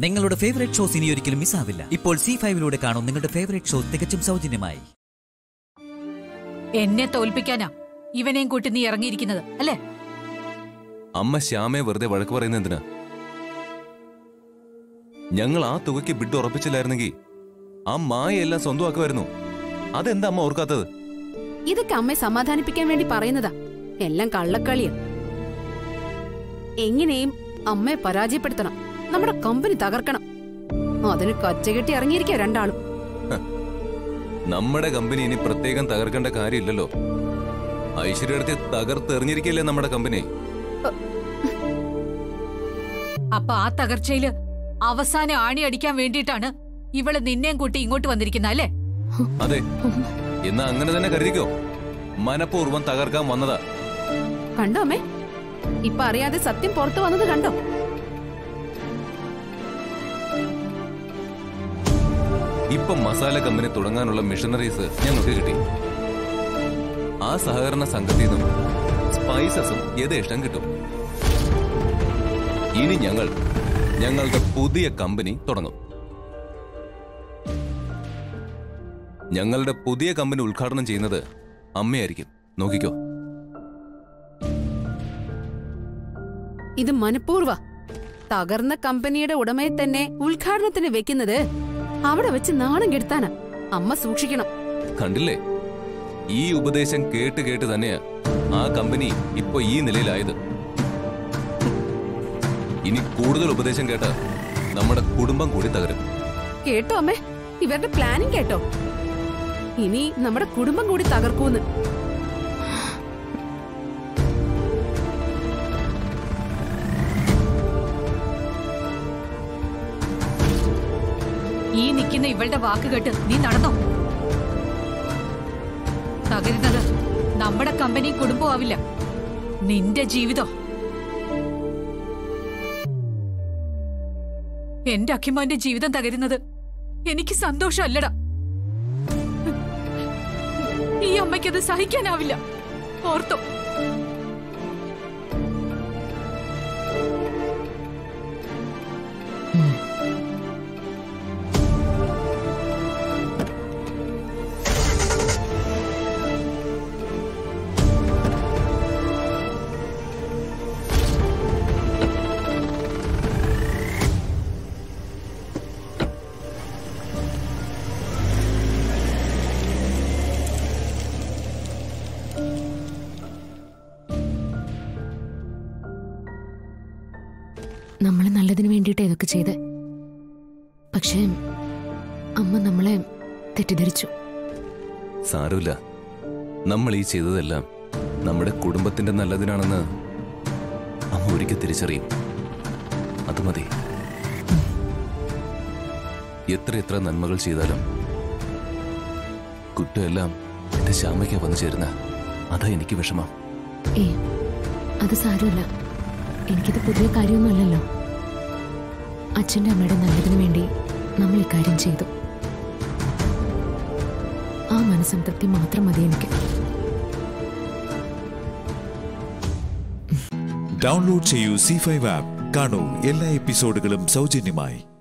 നിങ്ങളുടെ favourite shows ഇനി ഒരിക്കലും മിസ്സാവില്ല. ഇപ്പോൾ C5-ലൂടെ കാണും നിങ്ങളുടെ ഫേവറേറ്റ് ഷോ തികച്ചും സൗജന്യമായി. എന്നെ തോൽപ്പിക്കാനാ ഇവനെയും കൂട്ടി നീ ഇറങ്ങിയിരിക്കുന്നത് അല്ലേ? അമ്മ ശ്യാമയെ വെറുതെ വഴക്ക് പറയുന്നത് എന്തിനാ? ഞങ്ങൾ ആ തുകയ്ക്ക് ബിഡ് ഉറപ്പിച്ചില്ലായിരുന്നെങ്കിൽ ആ മായെല്ലാം സ്വന്തമാക്കുമായിരുന്നു. അതെന്താ അമ്മ ഓർക്കാത്തത്? ഇതൊക്കെ അമ്മയെ സമാധാനിപ്പിക്കാൻ വേണ്ടി പറയുന്നതാ. എല്ലാം കള്ളക്കളിയാ. എങ്ങനെയും അമ്മയെ പരാജയപ്പെടുത്തണം, നമ്മുടെ കമ്പനി തകർക്കണം. അതിന് കച്ചകെട്ടി ഇറങ്ങിയിരിക്കുക രണ്ടാളും. നമ്മുടെ കമ്പനി ഇനി പ്രത്യേകം തകർക്കേണ്ട കാര്യമില്ലല്ലോ. ഐശ്വര്യത്തെ തകർത്തെറിഞ്ഞിരിക്കല്ലേ നമ്മുടെ കമ്പനി. അപ്പൊ ആ തകർച്ചയില് അവസാനം ആണി അടിക്കാൻ വേണ്ടിയിട്ടാണ് ഇവള് നിന്നെയും കൂട്ടി ഇങ്ങോട്ട് വന്നിരിക്കുന്ന അല്ലേ? അതെ, എന്നാ അങ്ങനെ തന്നെ കരുതിക്കോ. മനഃപൂർവ്വം തകർക്കാൻ വന്നതാ. കണ്ടോ അമ്മേ, ഇപ്പൊ അറിയാതെ സത്യം പുറത്തു വന്നത് കണ്ടോ? ഇപ്പൊ മസാല കമ്പനി തുടങ്ങാനുള്ള മിഷനറീസ് ഞങ്ങൾക്ക് കിട്ടി. ആ സഹകരണ സംഘത്തിൽ നിന്നും സ്പൈസസും യഥേഷ്ടം കിട്ടും. ഇനി ഞങ്ങളുടെ പുതിയ കമ്പനി തുടങ്ങും. ഞങ്ങളുടെ പുതിയ കമ്പനി ഉദ്ഘാടനം ചെയ്യുന്നത് അമ്മയായിരിക്കും. നോക്കിക്കോ. ഇത് മനഃപൂർവ്വ തകർന്ന കമ്പനിയുടെ ഉടമയെ തന്നെ ഉദ്ഘാടനത്തിന് വെക്കുന്നത് അവിടെ വെച്ച് നാണം കെടുത്താനാ. അമ്മ സൂക്ഷിക്കണം. കണ്ടില്ലേ, ഈ ഉപദേശം കേട്ട് കേട്ട് തന്നെയാ ആ കമ്പനി ഇപ്പൊ ഈ നിലയിലായത്. ഇനി കൂടുതൽ ഉപദേശം കേട്ട നമ്മുടെ കുടുംബം കൂടി തകരും. കേട്ടോ അമ്മേ, ഇവരുടെ പ്ലാനിങ് കേട്ടോ? ഇനി നമ്മുടെ കുടുംബം കൂടി തകർക്കൂന്ന്. ഈ നിൽക്കുന്ന ഇവളുടെ വാക്ക് കേട്ട് നീ നടന്നോ? തകരുന്നത് നമ്മുടെ കമ്പനി കുടുംബവും ആവില്ല, നിന്റെ ജീവിതം. എന്റെ അഖിമാന്റെ ജീവിതം തകരുന്നത് എനിക്ക് സന്തോഷമല്ലടാ. ഈ അമ്മയ്ക്കത് സഹിക്കാനാവില്ല. ഓർത്തോ? നമ്മളെ നല്ലതിന് വേണ്ടിയിട്ട് ഇതൊക്കെ ചെയ്ത്, പക്ഷേ അമ്മ നമ്മളെ തെറ്റിദ്ധരിച്ചു. സാരമില്ല, നമ്മൾ ഈ ചെയ്തതെല്ലാം നമ്മുടെ കുടുംബത്തിന്റെ നല്ലതിനാണെന്ന് അമ്മ ഒരിക്കൽ തിരിച്ചറിയും. അത് മതി. എത്ര നന്മകൾ ചെയ്താലും കുറ്റമെല്ലാം എന്റെ ശ്യാമയ്ക്ക് വന്നു ചേരുന്ന, അതാ എനിക്ക് വിഷമം. അത് സാരമില്ല, എനിക്കിത് പുതിയ കാര്യമൊന്നുമല്ലല്ലോ. അച്ഛൻ്റെ അമ്മയുടെ നല്ലതിനു വേണ്ടി നമ്മൾ ഇക്കാര്യം ചെയ്തു. ആ മനസ്സംതൃപ്തി മാത്രം മതി എനിക്ക്. ഡൗൺലോഡ് ചെയ്യൂ C5 ആപ്പ്. കാണൂ എല്ലാ എപ്പിസോഡുകളും സൗജന്യമായി.